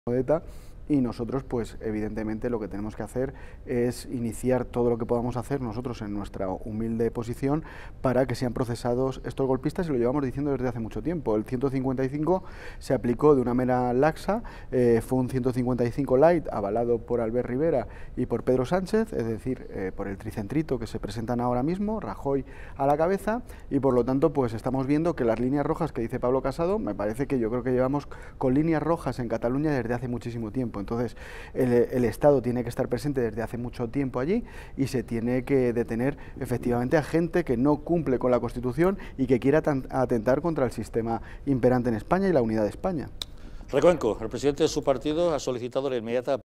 de ETA, y nosotros pues evidentemente lo que tenemos que hacer es iniciar todo lo que podamos hacer nosotros en nuestra humilde posición para que sean procesados estos golpistas, y lo llevamos diciendo desde hace mucho tiempo. El 155 se aplicó de una manera laxa, fue un 155 light avalado por Albert Rivera y por Pedro Sánchez, es decir, por el tricentrito que se presentan ahora mismo, Rajoy a la cabeza, y por lo tanto pues estamos viendo que las líneas rojas que dice Pablo Casado, me parece que yo creo que llevamos con líneas rojas en Cataluña desde hace muchísimo tiempo. Entonces el Estado tiene que estar presente desde hace mucho tiempo allí y se tiene que detener efectivamente a gente que no cumple con la Constitución y que quiera atentar contra el sistema imperante en España y la unidad de España. Recuenco, el presidente de su partido ha solicitado la inmediata